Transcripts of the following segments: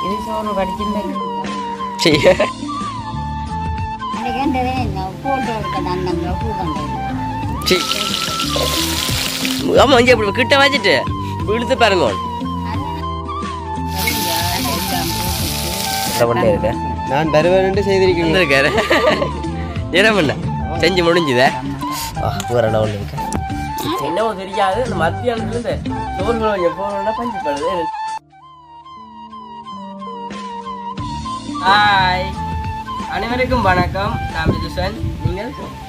இது சோறு வடிச்சுமே சரி ஆமாம் இங்கே இப்படி கிட்ட வச்சுட்டு இழுத்து பாருங்க நான் தருவேன் செய்திருக்கேன் இருக்காரு நேரம் பண்ண செஞ்சு முடிஞ்சுதே ஒரு ஒன்று இருக்கேன் என்னவோ தெரியாது இந்த மத்தியானத்துலேருந்து சோறு கொஞ்சம் போகணுன்னா பஞ்சு பண்ணுது ஹாய் அனைவருக்கும் வணக்கம் நான் விதுசன் நீங்கள்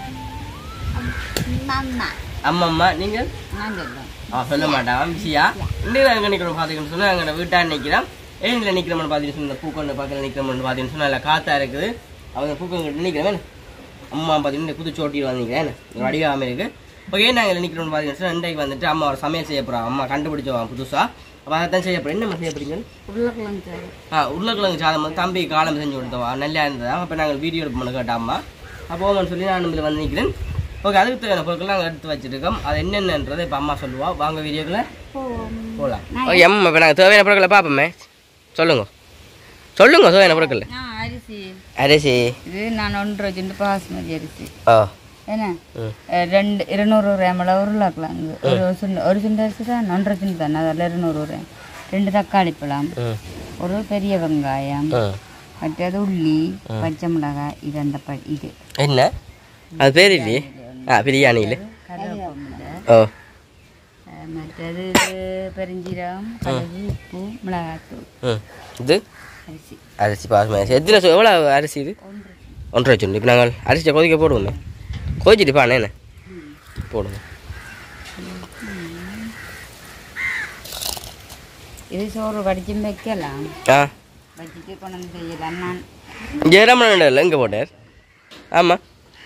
அம்மம்மா நீங்கள் சொல்ல மாட்டான் பிஸியா இன்னும் அங்கே நிற்கிறோம் பார்த்துக்கணும்னு சொன்னால் அங்கே வீட்டான் நிற்கிறோம் ஏனில் நிற்கிறோம்னு பார்த்தீங்கன்னு சொன்ன பூக்கொண்டு பக்கத்தில் நிற்கிறோம்னு பார்த்தீங்கன்னு சொன்னால் நல்லா காற்றா இருக்குது அவங்க பூக்கொண்டு நிற்கிறேன் அம்மா பார்த்தீங்கன்னா புது சோட்டியில் வந்து நிற்கிறேன் வடிவாமல் இருக்குது ஓகே நாங்கள் நிற்கிறோம்னு பார்த்தீங்கன்னு சொன்னால் இன்றைக்கு வந்துட்டு அம்மா ஒரு சமையல் செய்ய போகிறோம் அம்மா கண்டுபிடிச்சோம் புதுசாக அப்போ அதைத்தான் செய்ய போகிறேன் என்ன செய்ய போகிறீங்க உருளைக்கிழங்கு சாதம் வந்து தம்பி காலம் செஞ்சு கொடுத்தோம் நல்லா இருந்ததா அப்போ நாங்கள் வீடியோ எடுப்போம்னு கேட்டோம் அம்மா அப்போன்னு சொல்லி நான் இதில் வந்து நிற்கிறேன் ஓகே அதுக்கு தேவையான பொருட்கள் நாங்கள் எடுத்து வச்சுருக்கோம் அது என்னென்னன்றதை இப்போ அம்மா சொல்லுவா வாங்க வீடியோக்குள்ள போகலாம் ஓகே அம்மா இப்போ நாங்கள் தேவையான பொருட்களை பார்ப்போமே சொல்லுங்க தேவையான பொருட்கள் அரிசி இது நான் 1.5 கிலோ பாஸ்மதி அரிசி ஓ என்ன 200 கிராம் உருளைக்கிழங்கு ஒரு சுண்டு அரிசி தான் 1.5 கிலோ தானே அதில் 200 கிராம் 2 தக்காளி பழம் ஒரு பெரிய வெங்காயம் மற்றது உள்ளி பச்சை மிளகாய் இது அந்த இது என்ன அது பேர் இல்லையே பிரியாணியில் ஓ மற்றது பெருஞ்சீரகம் கடுகு உப்பு மிளகாத்தூள் இது அரிசி பாஸ்மதி எத்தனை எவ்வளோ அரிசி இது 1.5 கிலோ இப்போ நாங்கள் அரிசியை கொதிக்க போடுவோமே கொதிச்சுட்டு பாண்ணே என்ன போடுவோம் இது சோறு வடிச்சும் வைக்கலாம் வச்சுட்டு கொண்டு வந்து செய்யலாம் நான் ஜெயராமன் இல்லை எங்கே போட்டார் ஆமாம்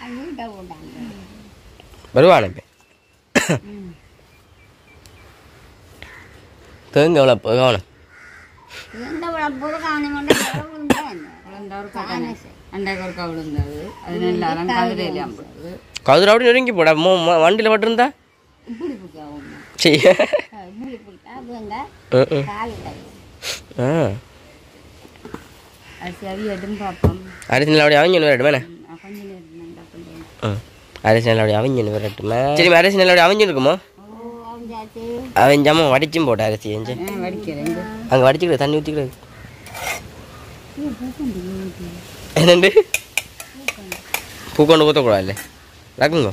வருவானே தேங்க எவ்வளோ கவனம் கதிராவடி நெருங்கி போட வண்டியில் பட்டிருந்தா அரிசி நல்லபடி அவங்க வரட்டுமே அரிசி நல்லபடி அவங்க வரட்டுமே சரி அரிசி நல்லபடி அவங்க இருக்குமோ அவஞ்சாம வடிச்சும் போட்ட அரிசி அங்கே வடிச்சுக்கிறது தண்ணி ஊற்றிக்கிறது என்னண்டு பூக்கொண்டு ஊற்றக்கூடாது ரக்குங்க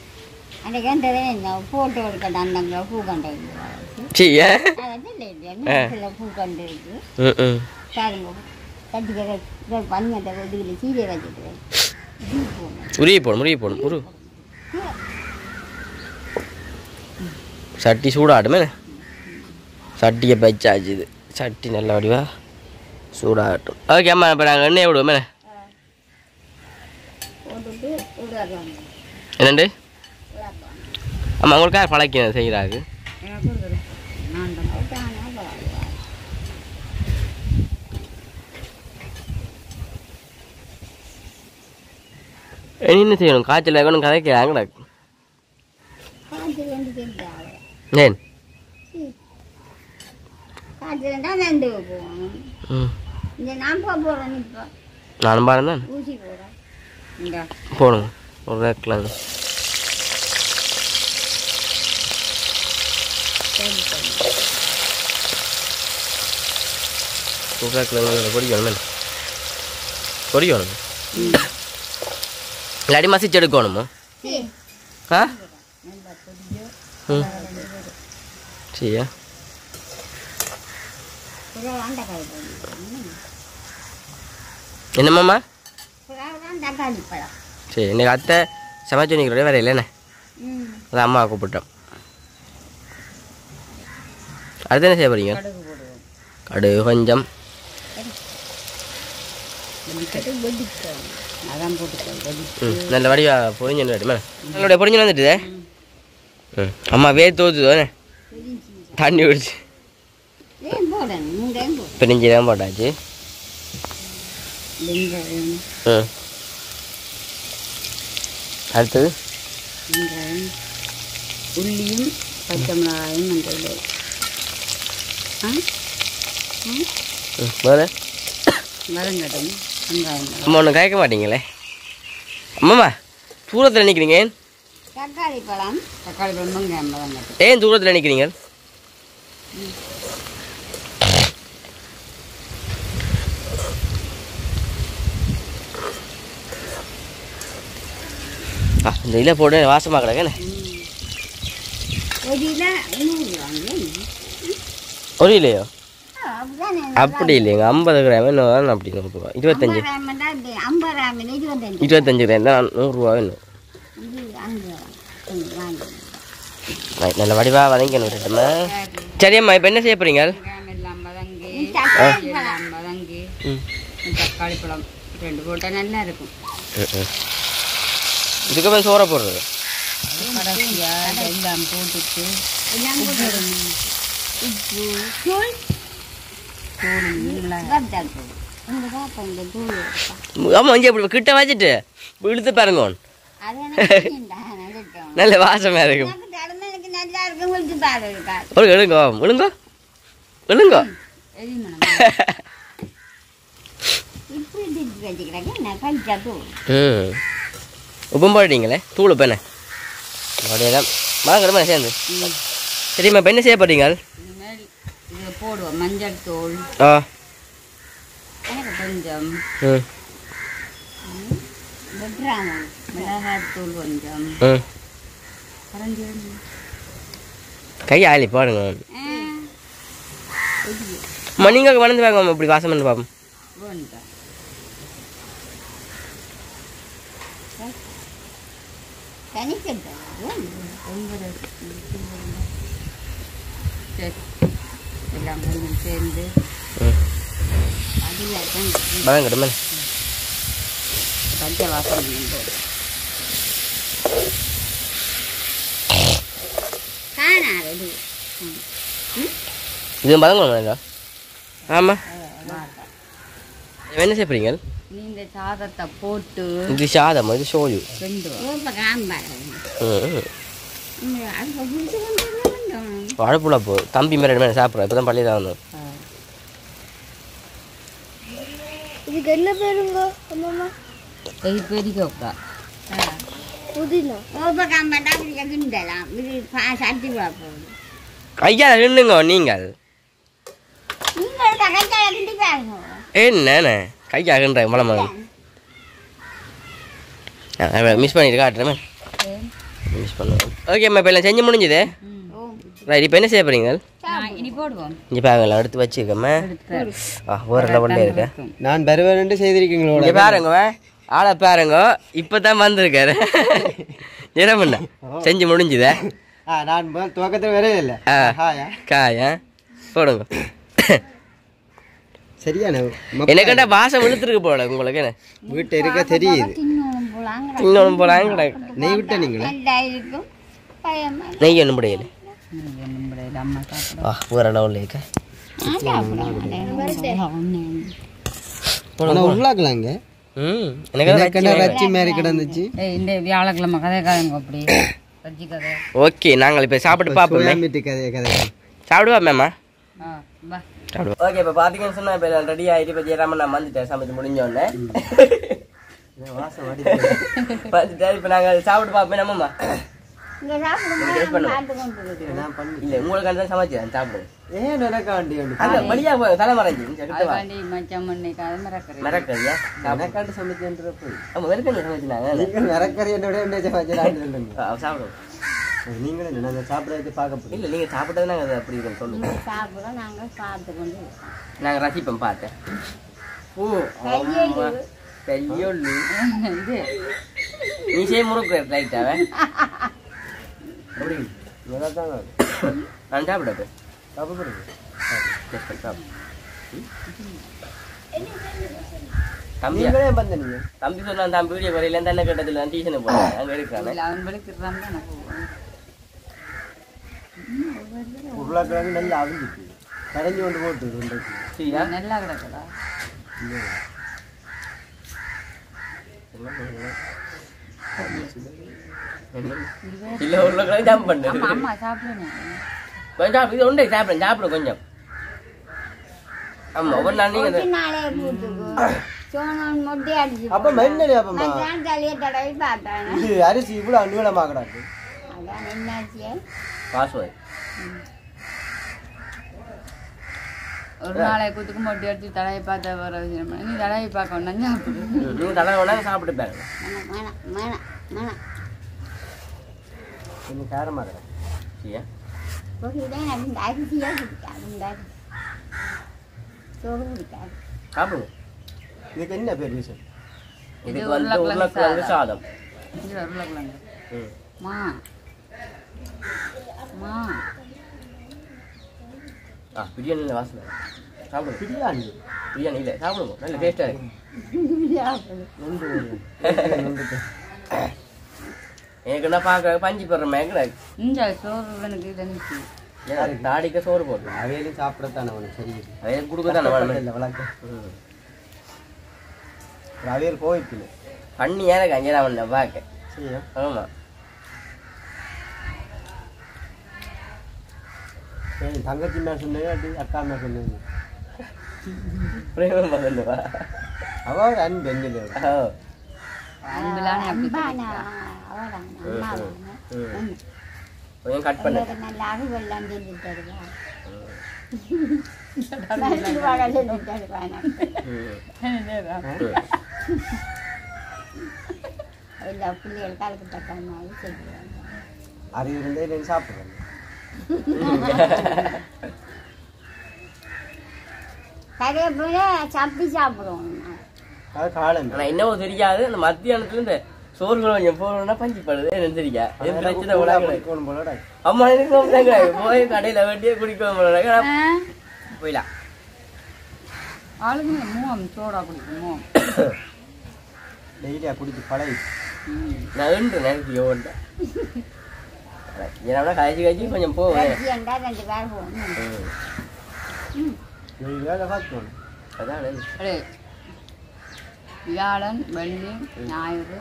உருவி போடும் உரு சட்டி சூடாகட்டுமே சட்டியை பச்சாச்சு இது சட்டி நல்ல வடிவா சூடாகட்டும் ஓகே அம்மா இப்போ நாங்கள் எண்ணெய் விடுவோமே என்னண்டு ஆமாம் உங்களுக்கு யார் பழக்கம் செய்கிறாரு என்ன செய்யணும் காய்ச்சல் வேணும் கதைக்கிறாங்க ஏன் நானும் பாருங்க போடுங்க ஒரு ரேக்கில் பொடிக்கணும் இல்லாட்டி மசிச்சு எடுக்கணுமா சரியா என்னம்மாம்மா சரி இன்னைக்கு அத்தை சமைச்சு நிற்கிறோட வேற இல்லைண்ணே அதான் அம்மா கூப்பிட்டோம் அடுத்து என்ன செய்ய போறீங்க கடுகு கொஞ்சம் நல்ல வடிவா பொறிஞ்சு நல்லோடைய பொறிஞ்சு வந்துட்டுதே அம்மா வேர் தோத்துதோண்ணே தண்ணி குடிச்சு பிரிஞ்சு தான் போட்டாச்சு அடுத்தது உள்ளியும் பச்சை மிளகாயும் மஞ்சள் வேறு வதங்கட்டும் வெங்காயம் அம்மா ஒன்றும் கேட்க மாட்டீங்களே அம்மாம்மா தூரத்தில் நிற்கிறீங்க தக்காளி பழம் வெங்காயம் வதங்கட்டும் ஏன் தூரத்தில் நிற்கிறீங்க இந்த இலை போட்டு வாசமாக கிடக்கண்ணே ஒரு இல்லையோ அப்படி இல்லைங்க 50 கிராம் இன்னும் அப்படி 25 25 கிராம் தான் 100 ரூபா வேணும் நல்ல வடிவாக வதங்கணும் விட்டுட்டோம்னா சரியம்மா இப்போ என்ன செய்ய போறீங்க தக்காளி பழம் 2 போட்டால் நல்லா இருக்கும் இதுக்கப்புறம் சோறை போடுறது எல்லாம் போட்டுட்டு ஆமாம் இங்கே இப்படி கிட்ட வச்சுட்டு இழுத்து பாருங்க நல்ல வாசமாக இருக்கும் ஒரு எழுங்கோ விழுங்கோ விழுங்கோ உப்பும் போட்டீங்களே தூள் இப்போ என்ன அப்படியெல்லாம் வாங்கணுமா சேர்ந்து சரிம்மா இப்போ என்ன செய்ய போறீங்க போடுவோம் மஞ்சள் தூள் கொஞ்சம் மிளகாத்தூள் கொஞ்சம் கையை ஆளி பாருங்க நீங்கள் வளர்ந்து வாங்க இப்படி வாசம் பண்ணி பார்ப்போம் எல்லாம் கொஞ்சம் சேர்ந்து வதங்கட்டுமே பச்சை வாசம் இது வதங்கணும் ஆமாம் என்ன செய்யறீங்க நீ இந்த சாதத்தை போட்டு இது சாதம் இது சோழு வாழைப்பூலா போ தம்பி மேலே சாப்பிட்றேன் இப்போ தான் பள்ளி தான் வந்தோம் இதுக்கு என்ன பேருங்க அம்மா பெரிக்கா புதினா கையா நின்னுங்க நீங்கள் என்னண்ணே கையாகன்ற மலமாக மிஸ் பண்ணிட்டு காட்டுறேன் மிஸ் பண்ணுவேன் ஓகேம்மா இப்போ எல்லாம் செஞ்சு முடிஞ்சுது ரைட் இப்போ என்ன செய்ய போறீங்க இனி போடுவோம் இங்கே பாருங்களா எடுத்து வச்சுக்கம்மா ஒரு லெவலில் இருக்கேன் நான் வருவேன் செய்திருக்கீங்களோ இங்கே பாருங்க ஆளை பாருங்க இப்போ தான் வந்திருக்காரு நிறமண்ணா செஞ்சு முடிஞ்சுதே நான் துவக்கத்தில் வரவே இல்லை காயா போடுங்க சரியான எனக்கிட்ட வாசம் இழுத்துருக்கு போல உங்களுக்கு என்ன வீட்டை இருக்க தெரியுது இன்னொன்று போலாங்க நெய் விட்ட நீங்களா நெய் ஒன்றும் முடியல வேற லெவலில் இருக்க உள்ளாக்கலாங்க ரச்சி மாதிரி கிடந்துச்சு இந்த வியாழக்கிழமை கதைக்காதங்க அப்படி ரச்சி கதை ஓகே நாங்கள் இப்போ சாப்பிட்டு பார்ப்போம் கதை கதை சாப்பிடுவா மேம்மா வா ஓகே இப்போ பார்த்தீங்கன்னு சொன்னால் இப்போ ரெடி ஆகிட்டு இப்போ ஜெயராமன் நான் வந்துட்டேன் சமைச்சு முடிஞ்சோடனே வாசம் வந்துட்டேன் இப்போ நாங்கள் சாப்பிட்டு பார்ப்போம் நம்மம்மா இல்லை உங்களுக்கு அந்த சமைச்சேன் சாப்பிடுங்க ஏன் நினைக்காண்டி அங்கே வழியாக போய் தலை மறைஞ்சி மிரக்கறியா நினைக்காண்டு சமைச்சுன்றப்போ ஆமாம் வெறுக்கறி சமைச்சினாங்க மிரக்கறி என்னோட சமைச்சு சாப்பிடுவோம் நீங்களும் நாங்கள் சாப்பிட்றது பார்க்க போகிறோம் இல்லை நீங்கள் சாப்பிட்டது நாங்கள் அதை அப்படி சொல்லுங்க சாப்பிடுறோம் நாங்கள் பார்த்து கொண்டு நாங்கள் ரசிப்போம் பார்த்தேன் ஓ கையொல்லு இது நீ செய்ய முறுக்கு லைட்டாவே அப்படி தாங்க நான் சாப்பிட சாப்பிடுங்க தம்பி வந்தீங்க தம்பி சொன்னா தம்பி வீடியோ வரையில என்ன கேட்டதில்லை நான் டியூஷனுக்கு போகிறேன் அங்கே இருக்கிறாங்க அவன் விளக்குறான் தான் உருளைக்கிழங்கு நல்லா அவிஞ்சிட்டு கரைஞ்சி கொண்டு போட்டு சரியா நல்லா கிடக்குதா இல்லை உருளைக்கிழங்கு ஜம்ப் பண்ணு அம்மா சாப்பிடுங்க கொஞ்சம் இது உண்டை சாப்பிடுங்க சாப்பிடு கொஞ்சம் ஆமா ஒவ்வொரு நாள் நீங்க நாளே கூட்டுக்கு சோனன் மொட்டை அடிச்சு அப்ப மென்னடி அப்பமா நான் தலையை தடவி பார்த்தேன் இது அரிசி இவ்வளவு நீளமா கிடக்கு அதான் என்னாச்சு பாஸ்வேர்ட் ஒரு நாளை கூத்துக்கு மொட்டை அடிச்சு தடவி பார்த்தா வர விஷயம் நீ தடவி பார்க்க வேண்டாம் சாப்பிடு நீங்க தடவை வேணா சாப்பிட்டு பாருங்க வேணாம் வேணாம் வேணாம் கொஞ்சம் காரமா கிடக்கு சரியா போகிறேன் அந்த அரிசியாக பிடிக்காது இந்த அரிசி சோறு பிடிக்காது சாப்பிடுங்க இதுக்கு என்ன பேர் விஷயம் இதுக்கு வந்து உருளைக்கிழங்கு சாதம் இது உருளைக்கிழங்கு ம் மா மா பிரியாணியில் வாசனை சாப்பிடுங்க பிரியாணி பிரியாணி இல்லை சாப்பிடுங்க நல்ல டேஸ்ட்டாக இருக்கு நொண்டு நொண்டு எனக்கு என்ன பார்க்க பஞ்சு போடுற மேங்கடாக்கு இந்த சோறு எனக்கு தனிச்சு தாடிக்க சோறு போடுறேன் அவையிலும் சாப்பிடத்தானே அவனுக்கு சரி அதே கொடுக்க தானே இல்லை வளர்க்க அவையில் கோவிப்பில்லை பண்ணி எனக்கு அங்கே தான் வந்தேன் பார்க்க சரியா ஆமாம் சரி தங்கச்சி மேலே சொன்னேன் அப்படி அக்கா மேலே சொன்னேன் பிரேமமா சொல்லுவா அவள் அன்பு எங்கே அன்புலானே அப்படி கொஞ்சம் கட் பண்ண நல்ல அறுவெல்லாம் சொல்லி தருவா எல்லா பிள்ளைகள் காலுக்கு தக்க மாதிரி சொல்லுவாங்க அறிவு இருந்தே நீ சாப்பிட்றேன் கரையப்போல சப்பி சாப்பிடுவோம் அது காலம் ஆனால் என்னவோ தெரியாது அந்த மத்தியானத்துல இந்த சோறு கொஞ்சம் போகணும்னா பஞ்சு படுது என்ன தெரியா என் பிரச்சனை உலக போலோட அம்மா எனக்கு போய் கடையில் வண்டியே குடிக்கணும் போல போயிடலாம் ஆளுங்க மூவம் சோடா குடிக்கும் டெய்லியாக குடிச்சு பழகி நான் ரெண்டு நேரத்துக்கு ஓட்டேன் ஏன்னா கழிச்சு கொஞ்சம் போவேன் ரெண்டு பேர் போகணும் வேலை பார்த்துக்கணும் அதான் வியாழன் வெள்ளி ஞாயிறு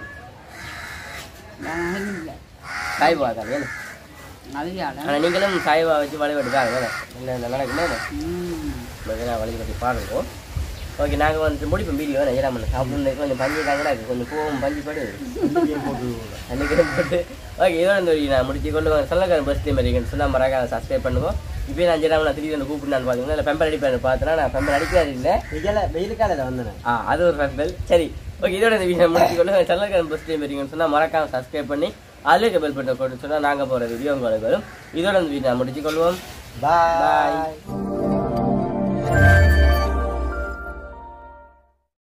இல்லை சாய்பா தான் அது வியாழன் ஆனால் நீங்களும் சாய்பா வச்சு வழிபட்டுக்காங்க இல்லை நடக்குமே வழிபட்டு பாருங்க ஓகே நாங்கள் வந்து முடிப்போம் வீடியோ நான் பண்ண சாப்பிட்டு கொஞ்சம் பஞ்சு தாங்கடா கொஞ்சம் போவோம் பஞ்சு படு அன்றைக்கி போட்டு ஓகே இதோட இந்த வீடியோ நான் முடிச்சு கொண்டு சொல்லக்கார பஸ் டைம் இருக்குன்னு சொன்னால் மறக்காம சப்ஸ்கிரைப் பண்ணுவோம் இப்போ நான் ஜெராம நான் திடீர்னு கூப்பிட்டு பார்த்தீங்கன்னா இல்லை பெம்பல் அடிப்பேன் பார்த்தேன்னா நான் பெம்பல் அடிக்கிறாரு இல்லை வெயில் காலையில் வந்தேன் அது ஒரு பெம்பல் சரி ஓகே இதோட இந்த வீடியோ முடிச்சு கொண்டு சொல்லக்கார பஸ் டைம் இருக்குன்னு சொன்னால் மறக்காம சப்ஸ்கிரைப் பண்ணி அதுலேயே பெல் பட்டன் போட்டு சொன்னால் நாங்கள் போகிற வீடியோ உங்களுக்கு வரும் இதோட இந்த வீடியோ நான் முடிச்சு கொள்வோம் பாய்